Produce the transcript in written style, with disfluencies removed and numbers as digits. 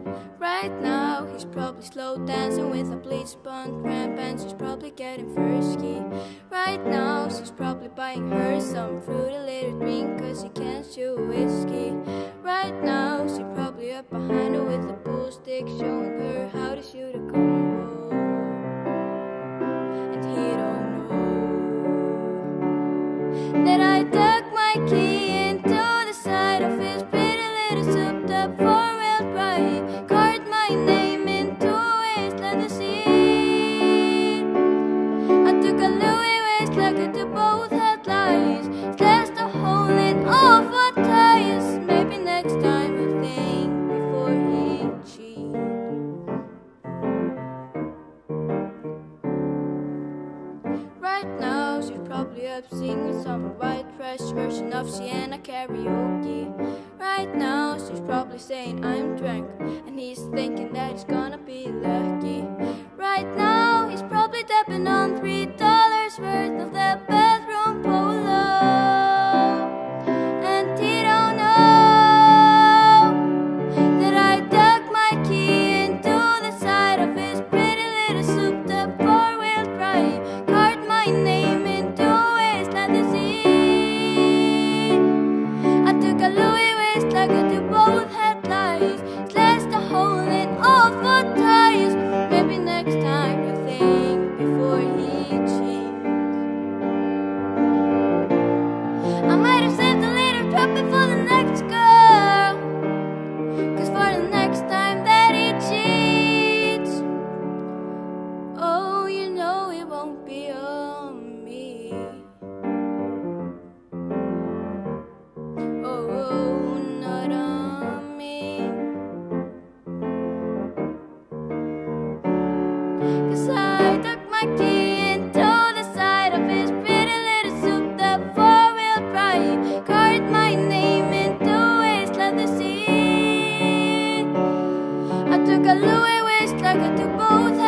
Right now, he's probably slow dancing with a bleach blonde tramp, and she's probably getting thirsty. Right now, she's probably buying her some fruity little drink, cause she can't chew whiskey. Right now, she's probably up behind her with a pool stick, showing her how to shoot a combo. And he don't know that I dug my key into the side of his pretty little souped up four-wheel drive, carved my name into his leather seat. I took a Louis waist like to both headlights, slashed a hole in all four tires. Maybe next time he'll think before he cheats. Right now, she's probably up singing some white trash version of Sienna karaoke. Right now, she's probably saying I'm drunk, and he's thinking that he's gonna be lucky. Right now, he's probably tapping on $3 worth of that bathroom polo, and he don't know that I dug my key into the side of his pretty little souped up four-wheel drive, carved my name into his leather seat. I took a Louis waist like to both headlights, slashed a hole in all four tires. Maybe next time he'll think before he cheats. I might have saved a little trouble for the next girl, cause for the next time that he cheats, oh, you know it won't be on me. Oh, not on me. Cause I took my key into the side of his pretty little souped up four-wheel drive, carved my name into his leather seat. I took a Louis waist like to both